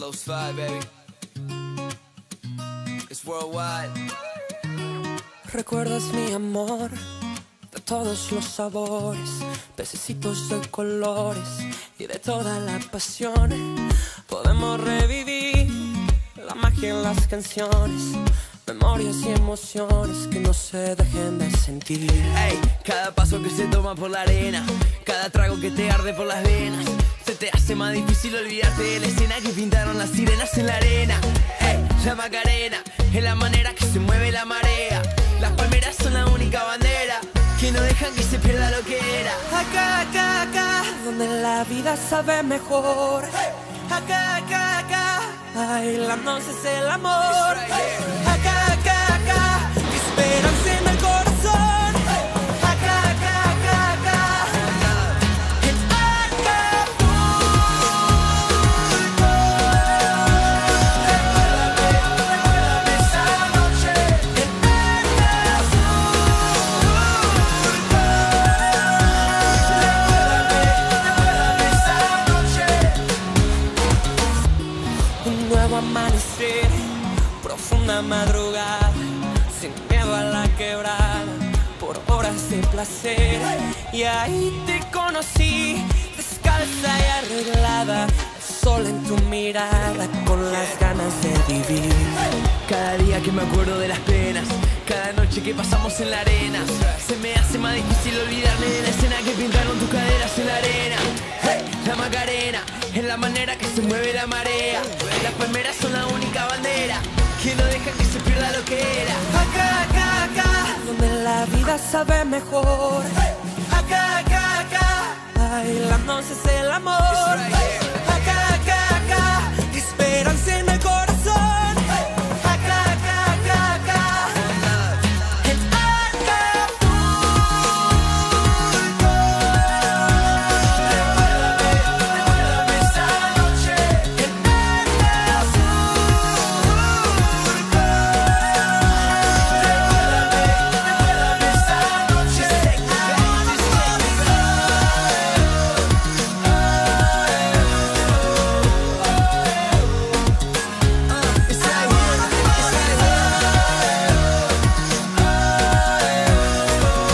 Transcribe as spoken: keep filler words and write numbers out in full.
Slow slide, baby. It's worldwide. Recuerdas mi amor de todos los sabores, pececitos de colores y de toda la pasión. Podemos revivir la magia en las canciones, memorias y emociones que no se dejen de sentir. Ey, cada paso que se toma por la arena, cada trago que te arde por las venas, se te hace más difícil olvidarte de la escena que pintaron las sirenas en la arena. Ey, la Macarena es la manera que se mueve la marea. Las palmeras son la única bandera que no dejan que se pierda lo que era. Acá, acá, acá, donde la vida sabe mejor. Acá, acá, acá, bailándonos es el amor. Acá, acá, acá, esperanza en el corazón. Acá, acá, acá, acá, en Acapulco. Recuérdame esa noche en un nuevo amanecer, profunda madrugada, sin miedo a la quebrada, por horas de placer. Y ahí te conocí, descalza y arreglada, el sol en tu mirada, con las ganas de vivir. Cada día que me acuerdo de las penas, cada noche que pasamos en la arena, se me hace más difícil olvidarme de la escena que pintaron tus caderas en la arena. Hey, la Macarena es la manera que se mueve la marea. Las palmeras son la única bandera que no deja que se pierda lo que era. Acá, acá, acá, donde la vida sabe mejor. Acá, acá, acá, bailándonos es el amor.